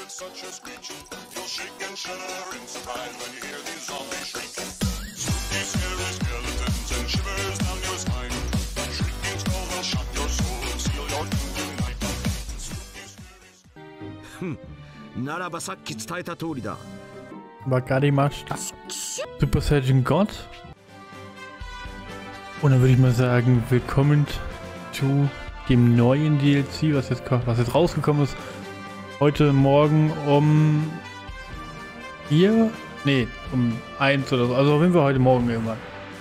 such a screech. You'll shake and shudder inside when you hear these zombies shriek. Spooky, scary skeletons and shivers down your spine. Shrieking skulls will shock your soul and seal your doom tonight. Spooky, scary... ならばさっき伝えた通りだ。 Bagadimash. Super Saiyan God. Und dann würde ich mal sagen, willkommen zu dem neuen DLC, was jetzt rausgekommen ist. Heute Morgen um 4? Nee, um 1 oder so. Also auf jeden Fall heute Morgen irgendwann.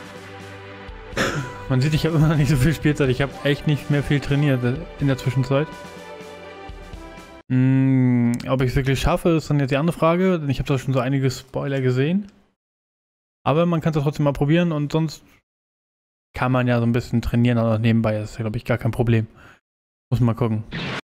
Man sieht, ich habe immer noch nicht so viel Spielzeit. Ich habe echt nicht mehr viel trainiert in der Zwischenzeit. Ob ich es wirklich schaffe, ist dann jetzt die andere Frage. Denn ich habe da schon so einige Spoiler gesehen. Aber man kann es trotzdem mal probieren und sonst kann man ja so ein bisschen trainieren, aber nebenbei ist ja, glaube ich, gar kein Problem. Muss mal gucken.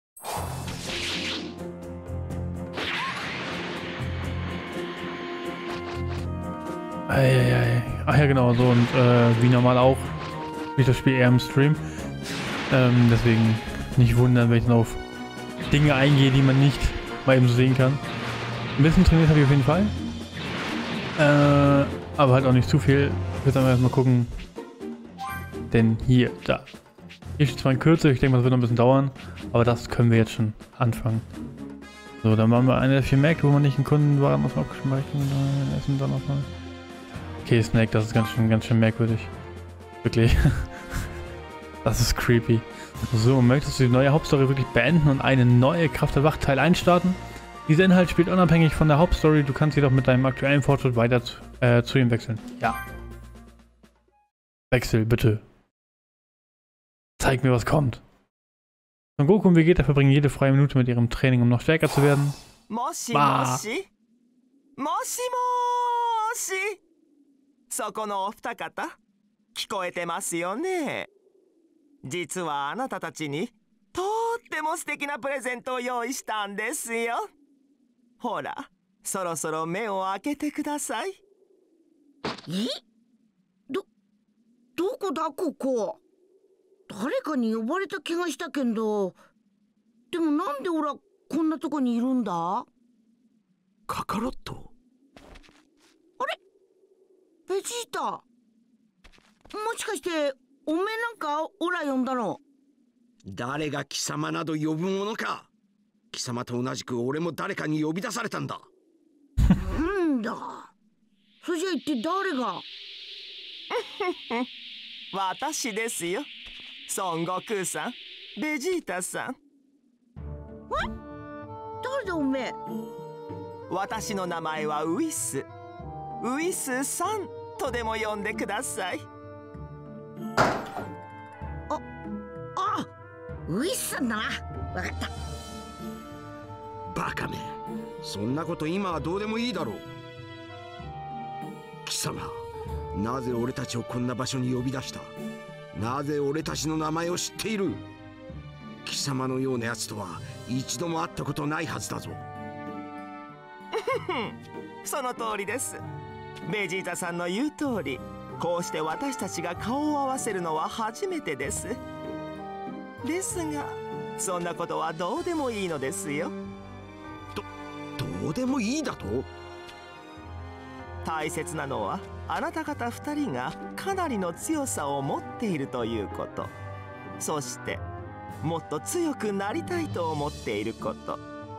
Eieiei. Ach ja, genau, so und wie normal auch, wie das Spiel eher im Stream. Deswegen nicht wundern, wenn ich dann auf Dinge eingehe, die man nicht mal eben so sehen kann. Ein bisschen trainiert habe ich auf jeden Fall. Aber halt auch nicht zu viel. Ich würde einfach erstmal gucken. Denn hier, da. Hier steht zwar in Kürze, ich denke mal, das wird noch ein bisschen dauern. Aber das können wir jetzt schon anfangen. So, dann machen wir eine der 4 Märkte, wo man nicht einen Kundenwaren aus dem abgeschmeichelt essen dann nochmal. Okay, Snack, das ist ganz schön merkwürdig. Wirklich. Das ist creepy. So, möchtest du die neue Hauptstory wirklich beenden und eine neue Kraft der Wacht Teil 1 starten? Dieser Inhalt spielt unabhängig von der Hauptstory, du kannst jedoch mit deinem aktuellen Fortschritt weiter zu ihm wechseln. Ja. Wechsel, bitte. Zeig mir, was kommt. Son Goku und Vegeta verbringen jede freie Minute mit ihrem Training, um noch stärker zu werden. Moshi Bah. Moshi? Moshi Moshi? そこのお二方、聞こえてますよね。実はあなたたちにとっても素敵なプレゼントを用意したんですよ。ほら、そろそろ目を開けてください。 どこだここ。誰かに呼ばれた気がしたけど、でもなんでオラこんなとこにいるんだ？ カカロット。 あれ？ベジータ。もしかしておめえなんかオラ呼んだの？ 誰が貴様など呼ぶものか。貴様と同じく俺も誰かに呼び出されたんだ。 なんだ。それじゃ一体誰が？ 私ですよ。孫悟空さん、ベジータさん。 誰だおめえ？ 私の名前はウイス。ウイスさんとでも呼んでください。 あ、ウィスさんだな。わかった。 バカめ。そんなこと今はどうでもいいだろう。貴様、なぜ俺たちをこんな場所に呼び出した？なぜ俺たちの名前を知っている？貴様のようなやつとは一度も会ったことないはずだぞ。 その通りです。ベジータさんの言う通り、こうして私たちが顔を合わせるのは初めてです。ですが、そんなことはどうでもいいのですよ。 どうでもいいだと？ 大切なのはあなた方2人がかなりの強さを持っているということ。そしてもっと強くなりたいと思っていること。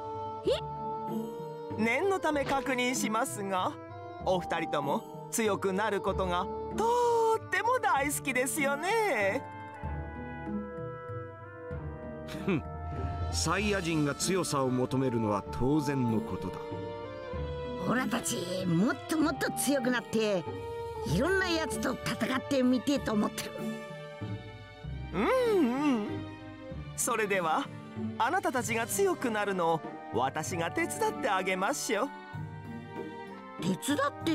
念のため確認しますが、お二人とも強くなることがとっても大好きですよね。 サイヤ人が強さを求めるのは当然のことだ。 オラたちもっともっと強くなっていろんなやつと戦ってみてえと思ってる。 それではあなたたちが強くなるのを私が手伝ってあげましょう。 手伝ってって、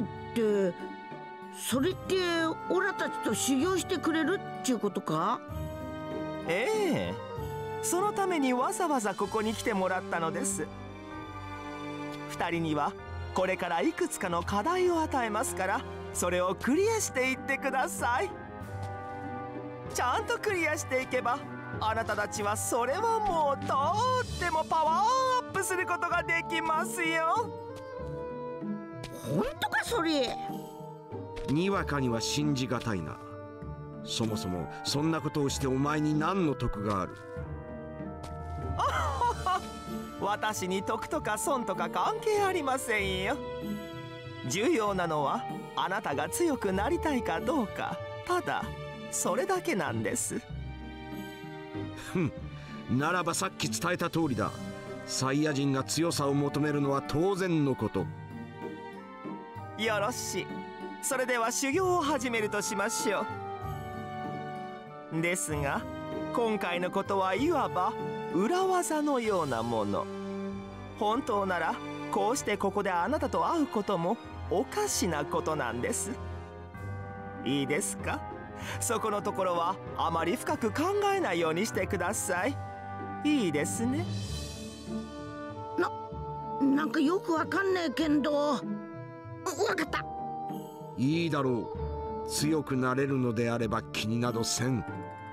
それってオラたちと修行してくれるっていうことか？ ええ、そのためにわざわざここに来てもらったのです。2人にはこれからいくつかの課題を与えますから、それをクリアしていってください。ちゃんとクリアしていけば、あなたたちはそれはもうとってもパワーアップすることができますよ。 本当かそれ？ にわかには信じがたいな。そもそもそんなことをしてお前に何の得がある？ 私に得とか損とか関係ありませんよ。重要なのはあなたが強くなりたいかどうか、ただそれだけなんです。 ならばさっき伝えた通りだ。サイヤ人が強さを求めるのは当然のこと。 よろしい。それでは修行を始めるとしましょう。ですが今回のことはいわば裏技のようなもの。本当ならこうしてここであなたと会うこともおかしなことなんです。いいですか？そこのところはあまり深く考えないようにしてください。いいですね。 なんかよくわかんねえけど、わかった。 いいだろう。強くなれるのであれば気になどせん。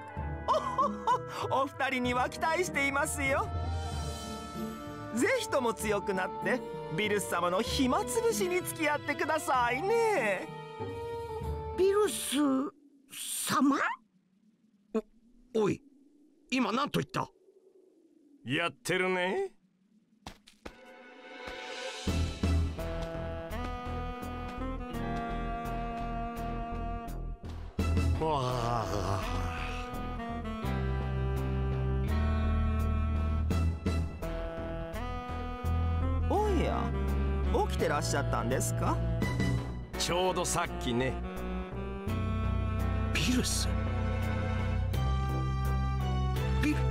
お二人には期待していますよ。ぜひとも強くなってビルス様の暇つぶしに付き合ってくださいね。 ビルス様？ おい、今何と言った？ やってるね。わあ。 おや、起きてらっしゃったんですか？ ちょうどさっきね。 ビルス？ビル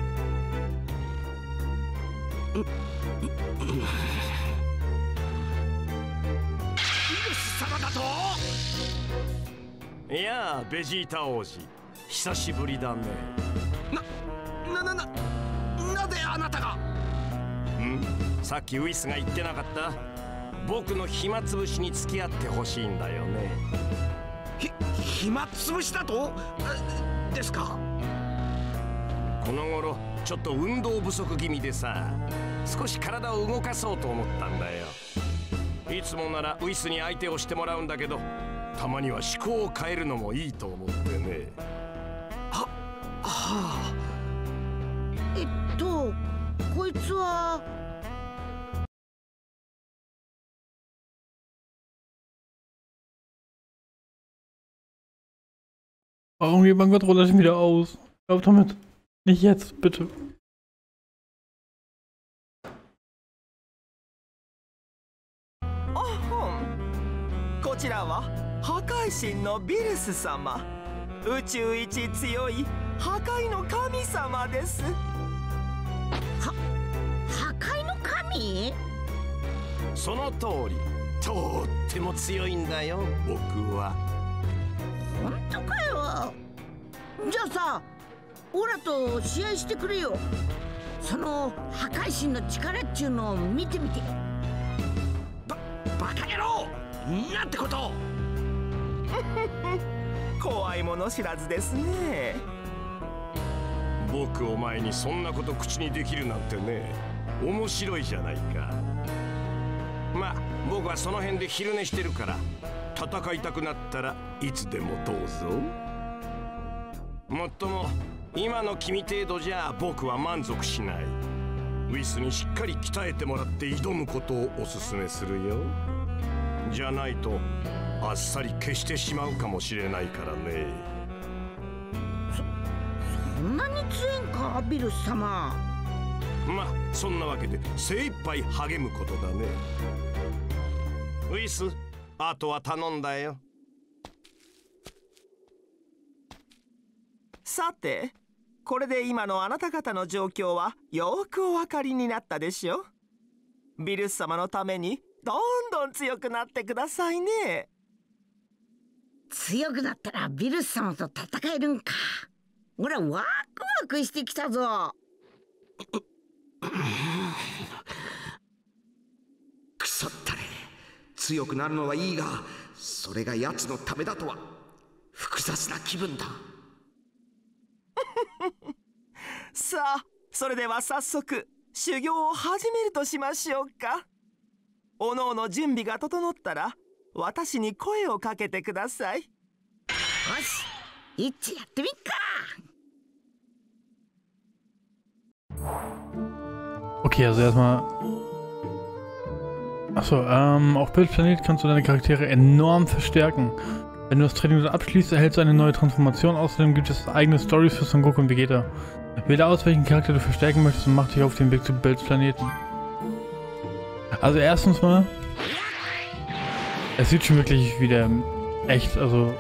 ス様だと？ いやあ、ベジータ王子、久しぶりだね。 なぜあなたが？ さっきウイスが言ってなかった？僕の暇つぶしに付き合ってほしいんだよね。 暇つぶしだと？ですか？ この頃ちょっと運動不足気味でさ、少し体を動かそうと思ったんだよ。いつもならウイスに相手をしてもらうんだけど、たまには思考を変えるのもいいと思ってね。 はあ。 こいつは Warum geht mein Controller schon wieder aus? Hör auf damit. Nicht jetzt, bitte. こちらは破壊神のビルス様。宇宙一強い破壊の神様です。 破壊の神？ その通り。とっても強いんだよ、僕は。 本当かよ。じゃあさ、オラと試合してくれよ。その破壊神の力っちゅうのを見てみて。 バカ野郎！なんてこと！ 怖いもの知らずですね。 僕お前にそんなこと口にできるなんてね、面白いじゃないか。まあ僕はその辺で昼寝してるから、戦いたくなったらいつでもどうぞ。もっとも今の君程度じゃ僕は満足しない。ウイスにしっかり鍛えてもらって挑むことをおすすめするよ。じゃないとあっさり消してしまうかもしれないからね。 そんなに強いんか、ビルス様。 まあそんなわけで精一杯励むことだね。ウイス、あとは頼んだよ。 さて、これで今のあなた方の状況はよくお分かりになったでしょ。ビルス様のためにどんどん強くなってくださいね。 強くなったらビルス様と戦えるんか。ほら、ワクワクしてきたぞ。 くそったれ。強くなるのはいいが、それが奴のためだとは複雑な気分だ。 さあ、それでは早速修行を始めるとしましょうか。おのおの準備が整ったら私に声をかけてください。 よし、一致やってみっか。 Okay, also erstmal. Achso, auf Pilzplanet kannst du deine Charaktere enorm verstärken. Wenn du das Training abschließt, erhältst du eine neue Transformation. Außerdem gibt es eigene Stories für Son Goku und Vegeta. Wähle aus, welchen Charakter du verstärken möchtest und mach dich auf den Weg zu Bills Planeten. Also erstens mal, es sieht schon wirklich wieder echt, also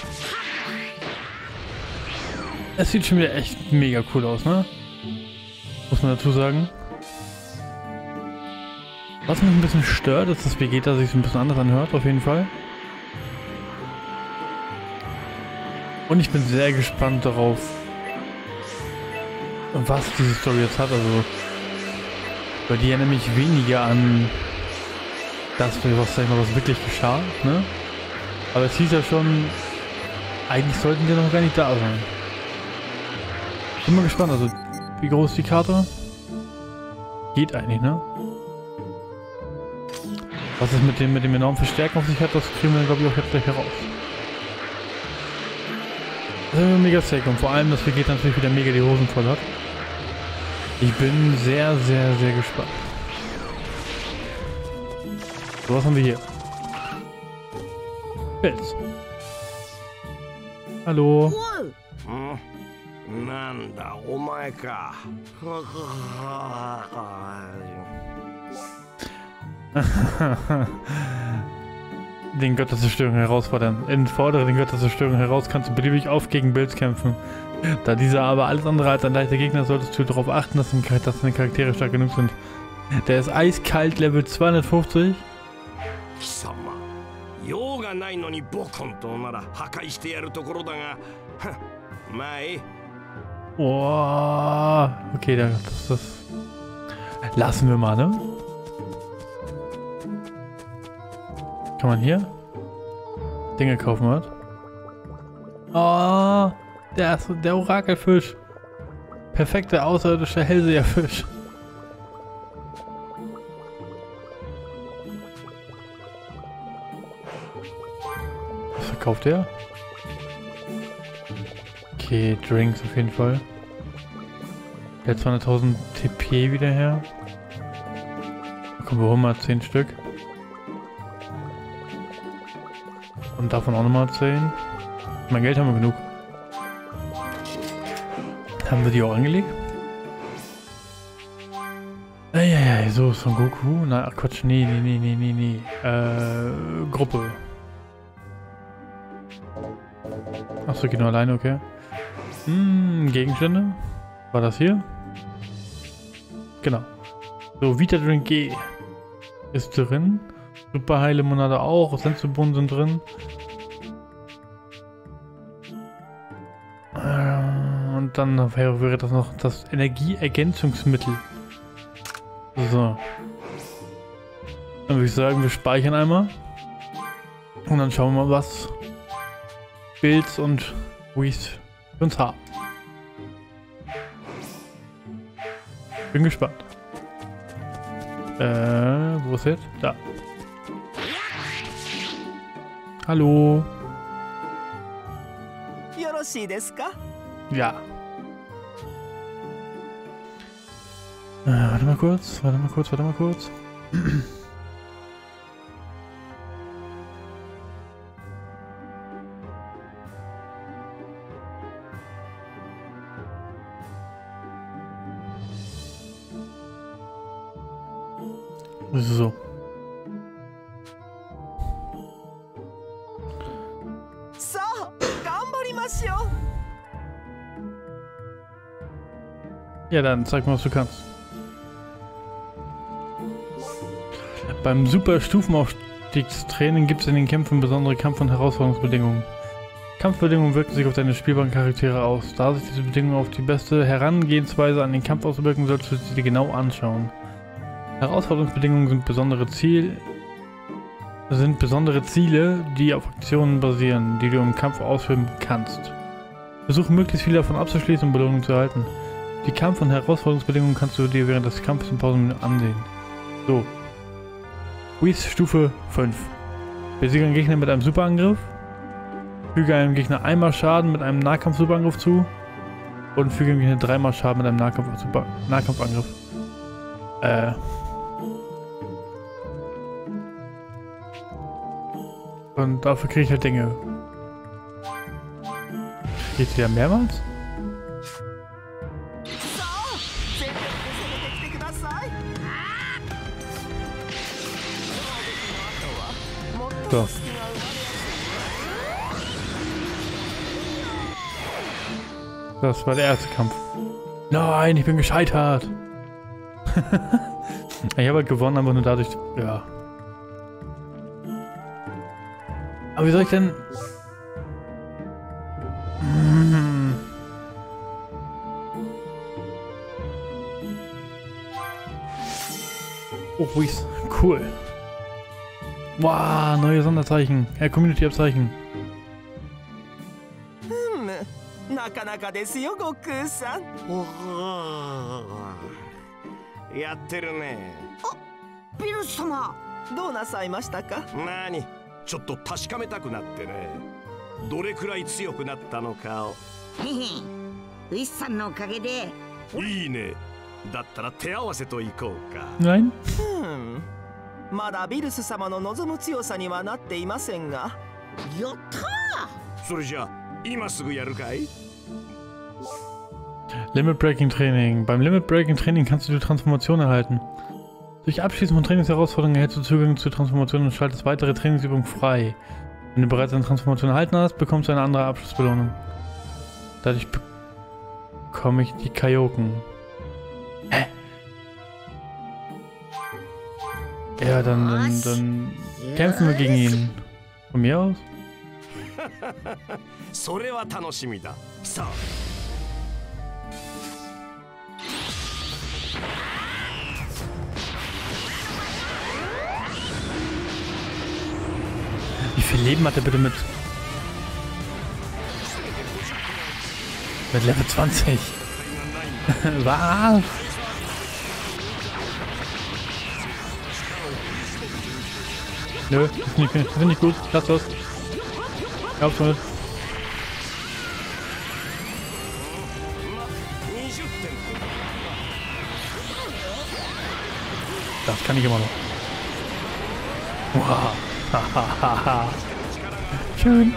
es sieht schon wieder echt mega cool aus, ne? Muss man dazu sagen. Was mich ein bisschen stört, ist, dass Vegeta sich so ein bisschen anders anhört, auf jeden Fall. Und ich bin sehr gespannt darauf, was diese Story jetzt hat, also weil die erinnert mich weniger an das, was, sag ich mal, was wirklich geschah, ne? Aber es hieß ja schon, eigentlich sollten die noch gar nicht da sein. Bin mal gespannt, also wie groß ist die Karte? Geht eigentlich, ne? Was es mit dem enormen Verstärken auf sich hat, das kriegen wir, glaube ich, auch jetzt gleich heraus. Mega sick und vor allem, dass Vegeta natürlich wieder mega die Hosen voll hat. Ich bin sehr, sehr, sehr gespannt. So, was haben wir hier? Pilz. Hallo. なんだお前か。 Den Gott der Zerstörung herausfordern. Fordere den Gott der Zerstörung heraus, kannst du beliebig oft gegen Bills kämpfen. Da dieser aber alles andere als ein leichter Gegner, solltest du darauf achten, dass deine Charaktere stark genug sind. Der ist eiskalt, Level 250. 貴様、用がないのにボコンとなら破壊してやるところだが、まあいい。 Oh, okay, das lassen wir mal, ne? Kann man hier Dinge kaufen, was? Oh, der Orakelfisch. Perfekter außerirdischer Hellseherfisch. Was verkauft der? Okay, Drinks auf jeden Fall. Der hat 200.000 TP wieder her. Da kommen wir mal 10 Stück. Und davon auch nochmal 10. Mein Geld haben wir genug. Haben wir die auch angelegt? Eieiei, so Son Goku. Na, ach Quatsch, nee. Gruppe. Achso, geht nur alleine, okay. Gegenstände. War das hier? Genau. So, Vita Drink G ist drin. Super Heillimonade auch. Sensobohnen sind drin. Und dann wäre das noch das Energieergänzungsmittel. So. Dann würde ich sagen, wir speichern einmal. Und dann schauen wir mal, was Bills und Whis für uns haben. Bin gespannt. Wo ist jetzt? Da. Hallo. よろしいですか？ Ja. Warte mal kurz. So. So, 頑張りましょう。 Ja, dann zeig mal, was du kannst. Beim Super Stufenaufstiegstraining gibt es in den Kämpfen besondere Kampf- und Herausforderungsbedingungen. Kampfbedingungen wirken sich auf deine spielbaren Charaktere aus. Da sich diese Bedingungen auf die beste Herangehensweise an den Kampf auswirken, solltest du sie dir genau anschauen. Herausforderungsbedingungen sind besondere Ziele, die auf Aktionen basieren, die du im Kampf ausführen kannst. Versuche möglichst viele davon abzuschließen und Belohnungen zu erhalten. Die Kampf- und Herausforderungsbedingungen kannst du dir während des Kampfes in Pausen ansehen. So. Whis Stufe 5. Besiege einen Gegner mit einem Superangriff. Füge einem Gegner einmal Schaden mit einem Nahkampf-Superangriff zu. Und füge dem Gegner dreimal Schaden mit einem Nahkampfangriff. Und dafür kriege ich halt Dinge. Geht's wieder mehrmals? そう全力で攻めてきてください。もっと So. Das war der erste Kampf. Nein, ich bin gescheitert. Ich habe halt gewonnen, aber nur dadurch. Ja. Aber wie soll ich denn... Oh, Whis. Cool. Wow, neue Sonderzeichen. Community-Abzeichen. なかなかですよ、悟空さん。 やってるね。 ビルス様。 どうなさいましたか？ なに、ちょっと確かめたくなってね。どれくらい強くなったのかを。 へへ。ウィスさんのおかげで。 いいね。だったら手合わせと行こうか。 Nein? まだビルス様の望む強さにはなっていませんが。 やったそれじゃあ今すぐやるかい？ Limit Breaking Training. Beim Limit Breaking Training kannst du die Transformation erhalten. Durch Abschließen von Trainingsherausforderungen erhältst du Zugang zur Transformation und schaltest weitere Trainingsübungen frei. Wenn du bereits eine Transformation erhalten hast, bekommst du eine andere Abschlussbelohnung. Dadurch bekomme ich die Kaioken. Hä? Ja, dann kämpfen wir gegen ihn. Von mir aus? それは楽しみだ。さあ。 Wie viel Leben hat er bitte mit? Mit Level 20. Was? Nö, das ist nicht gut. Lass das. Hör auf damit. Das kann ich immer noch. Wow. Hahaha. Schön.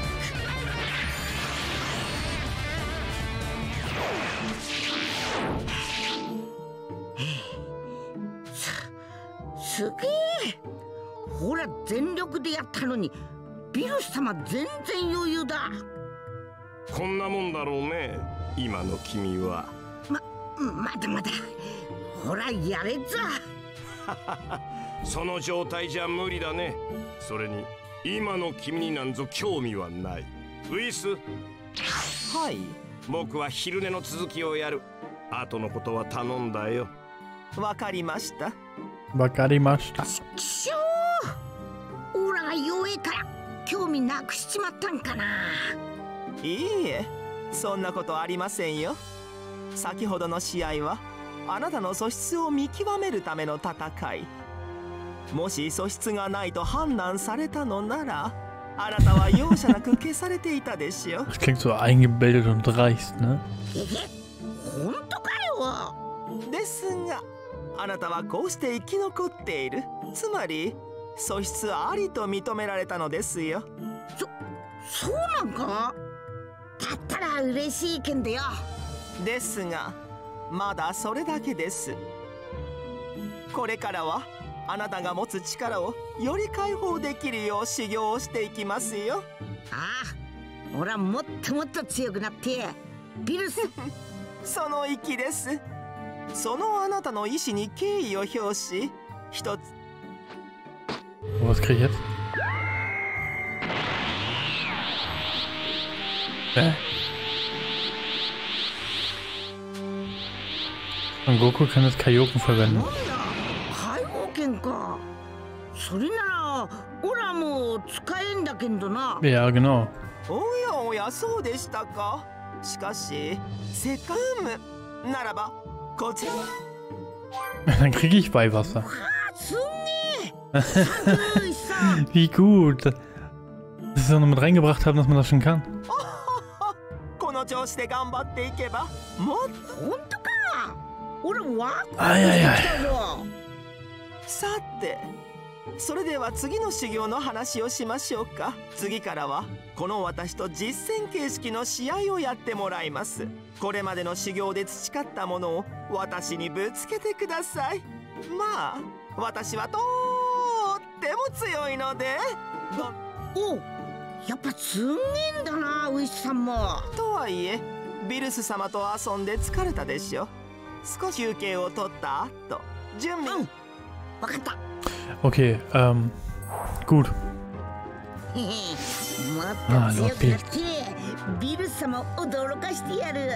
すげえ。ほら全力でやったのにビルス様全然余裕だ。 こんなもんだろうね。今の君は。 まだまだ。ほらやれざ。 その状態じゃ無理だね。それに今の君になんぞ興味はない。ウィス。 はい。 僕は昼寝の続きをやる。後のことは頼んだよ。 わかりました。 わかりました。 きしょー。オラが弱えから興味なくしちまったんかな。 いいえ、そんなことありませんよ。先ほどの試合はあなたの素質を見極めるための戦い。もし素質がないと判断されたのなら、あなたは容赦なく消されていたでしょう。 Das klingt so eingebildet und dreist, ne? 本当かよ。 ですが、あなたはこうして生き残っている。つまり素質ありと認められたのですよ。 そうなんか？だったら嬉しいけんだよ。 ですが、まだそれだけです。これからはあなたが持つ力をより解放できるよう修行をしていきますよ。 ああ、俺はもっともっと強くなってビルスその意です。そのあなたの意志に敬意を表し、一つ。 Was krieg ich jetzt? Und Goku kann das Kaioken verwenden. 解放剣か。それならオラも使えんだけどな。 Ja, genau. おやおや、そうでしたか。しかしせっかくならばこちら Dann kriege ich Weihwasser. すんげえ寒いさ Wie gut. Dass sie es auch noch mit reingebracht haben, dass man das schon kann. この調子で頑張っていけばもっほんとか俺ワクワクあいやいやしてきたぞさてそれでは次の修行の話をしましょうか。次からはこの私と実戦形式の試合をやってもらいます。これまでの修行で培ったものを私にぶつけてください。まあ私はとっても強いのでおやっぱすんげえんだなウィッシュさんもとはいえビルス様と遊んで疲れたでしょ。少し休憩を取った後準備、 わかった Okay, gut. もっと強くなってビルス様を驚かしてやる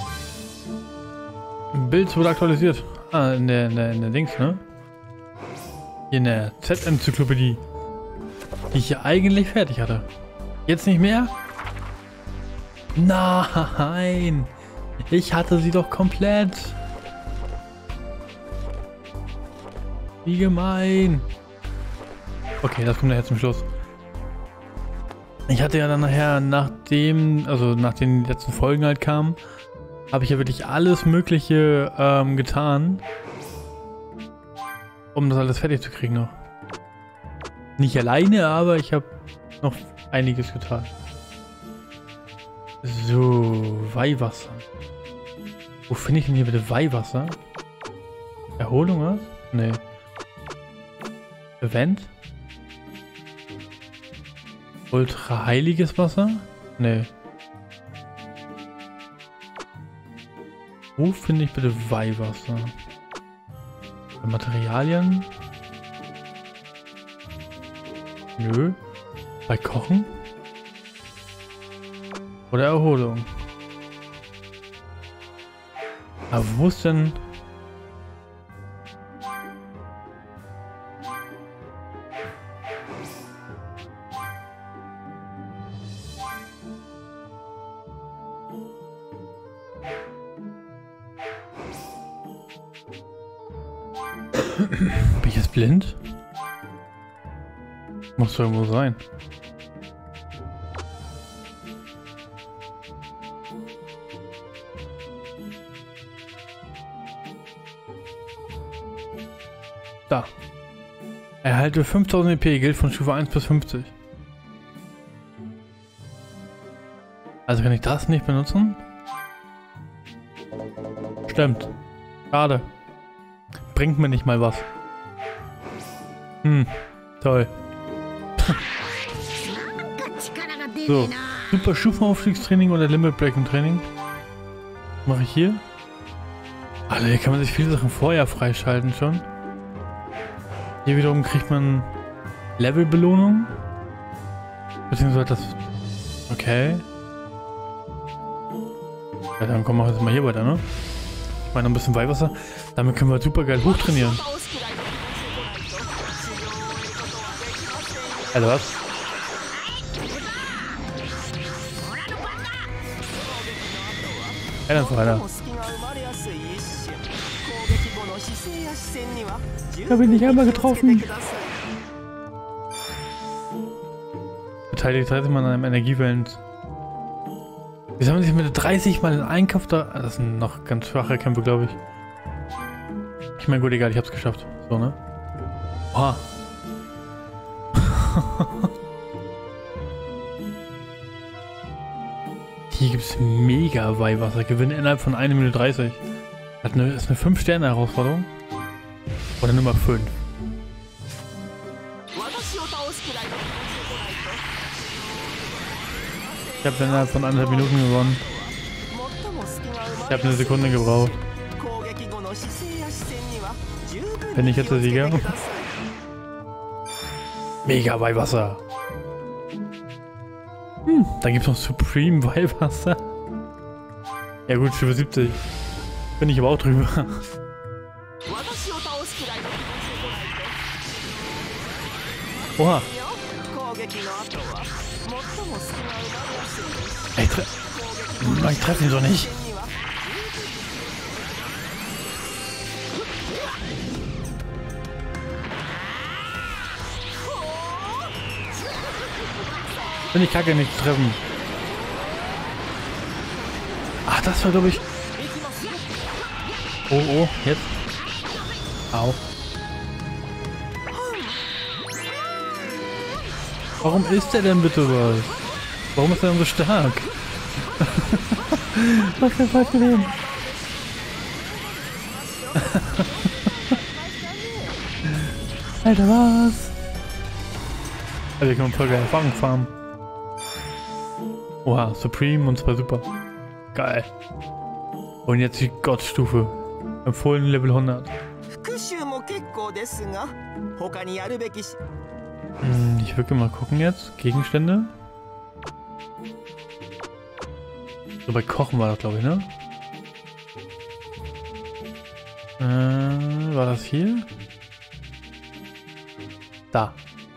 Bild wurde aktualisiert. Ah, in der Dings, ne? Hier in der Z-Enzyklopädie. Die ich ja eigentlich fertig hatte. Jetzt nicht mehr? Nein! Ich hatte sie doch komplett. Wie gemein. Okay, das kommt ja jetzt zum Schluss. Ich hatte ja dann nachher, nachdem die letzten Folgen halt kamen, habe ich ja wirklich alles Mögliche getan, um das alles fertig zu kriegen noch. Nicht alleine, aber ich habe noch einiges getan. So, Weihwasser. Wo finde ich denn hier bitte Weihwasser? Erholung, was? Nee. Event? Ultra heiliges Wasser? Nee. Wo finde ich bitte Weihwasser? Materialien? Nö. Bei Kochen? Oder Erholung? Aber wo ist denn... Bin ich jetzt blind? Muss doch irgendwo sein. Da. Erhalte 5000 EP, gilt von Stufe 1 bis 50. Also kann ich das nicht benutzen? Stimmt. Schade. Bringt mir nicht mal was. Toll. So, super Stufenaufstiegstraining oder Limit Breaking Training. Mache ich hier. Alter, hier kann man sich viele Sachen vorher freischalten schon. Hier wiederum kriegt man Levelbelohnung. Beziehungsweise das... Okay. Ja, dann kommen wir jetzt mal hier weiter, ne? Ich meine, ein bisschen Weihwasser. Damit können wir super geil hochtrainieren. Alter, was? Ja, dann weiter. Ich habe ihn nicht einmal getroffen. Beteiligt 30 Mal an einem Energiewellen. Jetzt haben sie sich mit 30 Mal den Einkauf da... Das sind noch ganz schwache Kämpfe, glaube ich. Ich meine, gut, egal, ich hab's geschafft. So, ne? Oha. Hier gibt's mega Weihwasser. Gewinn innerhalb von 1 Minute 30. Das ist eine 5-Sterne-Herausforderung. Oder Nummer 5. Ich habe innerhalb von 1,5 Minuten gewonnen. Ich habe eine Sekunde gebraucht. Bin ich jetzt der Sieger? Mega Weihwasser. Da gibt es noch Supreme Weihwasser. Ja gut, Stufe 70. Bin ich aber auch drüber. Oha. Ich treffe ihn so nicht. Wenn die Kacke nicht treffen. Ach, das war, glaube ich... Oh, oh, jetzt. Au. Warum ist der denn bitte was? Warum ist er denn so stark? Was für ein falsch Leben? Alter, was? Alter, ich kann voll geil Erfahrung farmen. Oha, Supreme und 2 Super. Geil. Und jetzt die Gottstufe. Empfohlen Level 100. Ich würde mal gucken jetzt. Gegenstände. So bei Kochen war das, glaube ich, ne? War das hier? Da.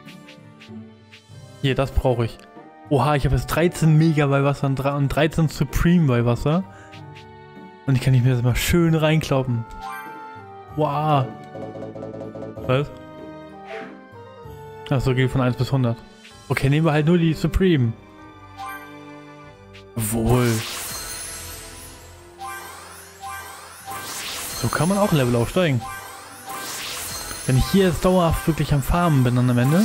Hier, das brauche ich. Oha, ich habe jetzt 13 Mega Weihwasser und 13 Supreme Weihwasser. Und ich kann mir das mal schön reinkloppen. Wow. Was? Achso, geht von 1 bis 100. Okay, nehmen wir halt nur die Supreme. Wohl. So kann man auch Level aufsteigen. Wenn ich hier jetzt dauerhaft wirklich am Farmen bin dann am Ende.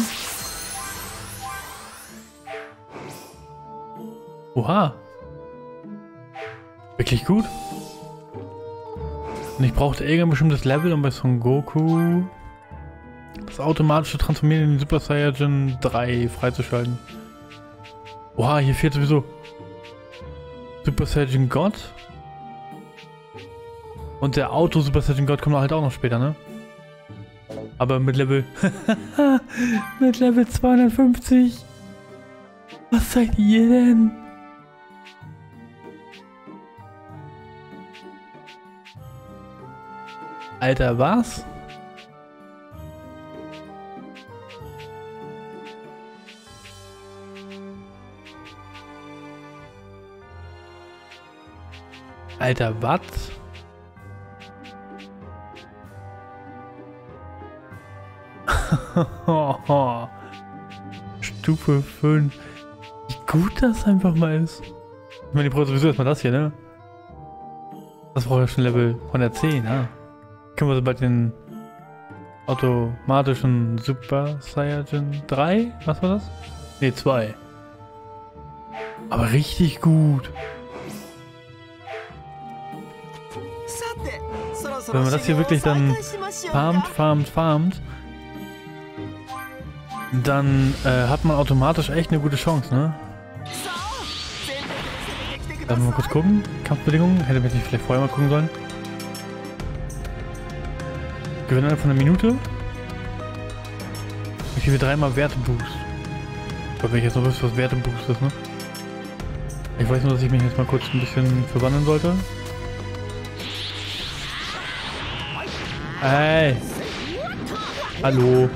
Oha. Wirklich gut. Und ich brauchte irgendein bestimmtes Level, um bei Son Goku das automatische Transformieren in den Super Saiyajin 3 freizuschalten. Oha, hier fehlt sowieso Super Saiyajin God. Und der Auto Super Saiyajin God kommt halt auch noch später, ne? Aber mit Level... mit Level 250. Was seid ihr denn? Alter, was? Alter, was? Stufe 5. Wie gut das einfach mal ist. Ich meine, die braucht sowieso erstmal das hier, ne? Das braucht ja schon Level 110, ja. Können wir so bald den automatischen Super Saiyajin 3? Was war das? Ne, 2. Aber richtig gut. Wenn man das hier wirklich dann farmt, dann hat man automatisch echt eine gute Chance, ne? Lass mal kurz gucken. Kampfbedingungen. Hätte ich nicht vielleicht vorher mal gucken sollen. Gewinne von einer Minute. Ich gebe 3-mal Werteboost. Ich glaube, wenn ich jetzt noch wüsste, was Werteboost ist, ne? Ich weiß nur, dass ich mich jetzt mal kurz ein bisschen verwandeln sollte. Hey! Hallo!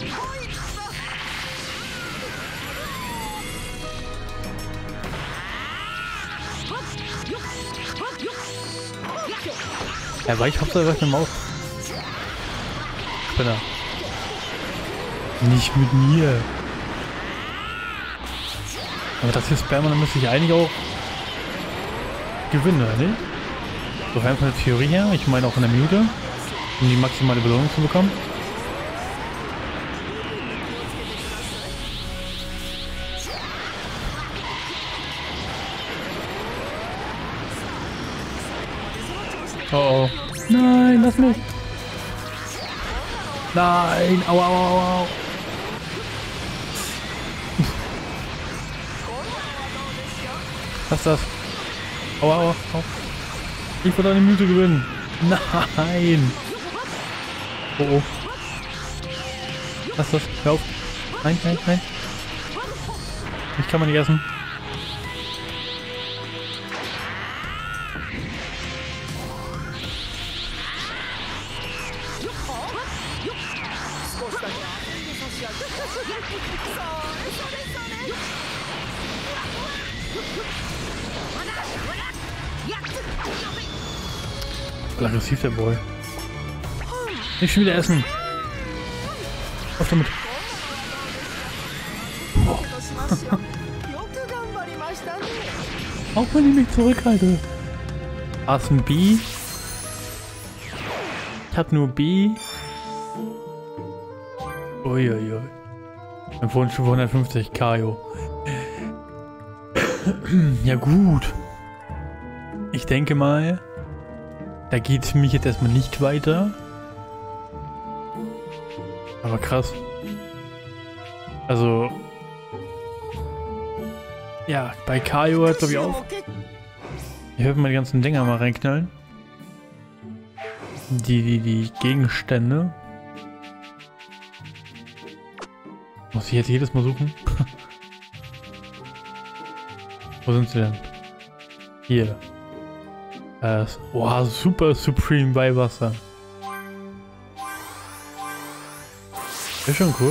Ja, weil ich hab da was mit Maus. Spinner. Nicht mit mir. Aber das hier Spammer, dann müsste ich eigentlich auch gewinnen, ne? So rein von der Theorie her, ich meine auch in der Minute, um die maximale Belohnung zu bekommen. Oh oh. Nein, lass mich. Nein, au, au, au, au. Was ist das? Au, au, au. Ich wollte eine Minute gewinnen. Nein. Oh, oh. Was ist das? Hör auf. Nein, nein, nein. Ich kann man nicht essen. Aggressiv der Boy. Nicht schon wieder essen. Auf damit. Oh. Auch wenn ich mich zurückhalte. A ist ein B. Ich hab nur B. Uiuiui. Mein Wunschstufe 150, Kajo. Ja gut. Ich denke mal, da geht es für mich jetzt erstmal nicht weiter. Aber krass. Also... Ja, bei Kajo hört glaube ich auf. Ich werde mal die ganzen Dinger mal reinknallen. Die Gegenstände. Muss ich jetzt jedes Mal suchen? Wo sind sie denn? Hier. Wow, super Supreme Weihwasser. Ist schon cool.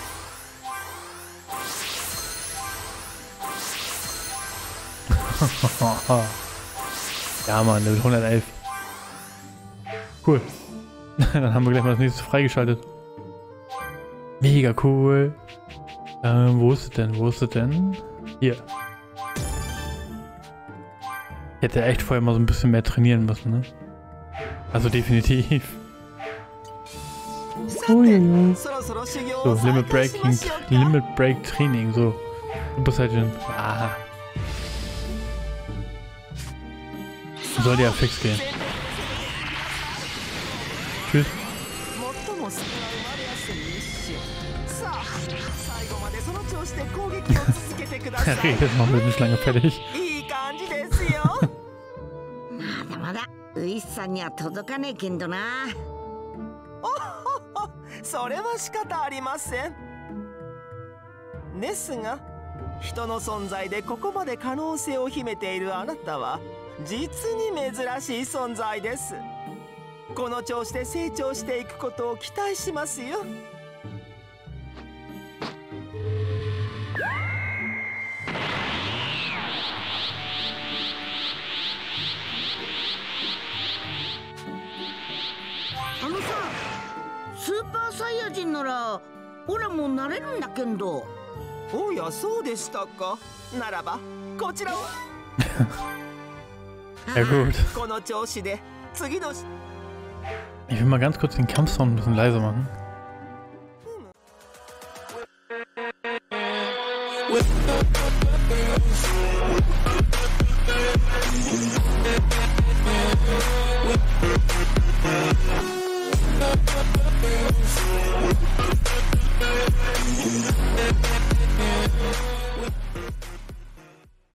Ja Mann, Level 111. Cool. Dann haben wir gleich mal das nächste freigeschaltet. Mega cool. Wo ist es denn? Wo ist es denn? Hier. Ich hätte echt vorher mal so ein bisschen mehr trainieren müssen, ne? Also definitiv. So, Limit Break Training, so. Super Saiyan. Ah. Sollte ja fix gehen. Tschüss. Er redet noch mit der Schlange fertig. まだまだウイスさんには届かねえけんどな。 それは仕方ありません。ですが、人の存在でここまで可能性を秘めているあなたは実に珍しい存在です。この調子で成長していくことを期待しますよ。 あのさ、スーパーサイヤ人ならオラもなれるんだけんど。 おや、そうでしたか。ならばこちらを。 Ja gut. この調子で次の Ich will mal ganz kurz den Kampfsound ein bisschen leiser machen.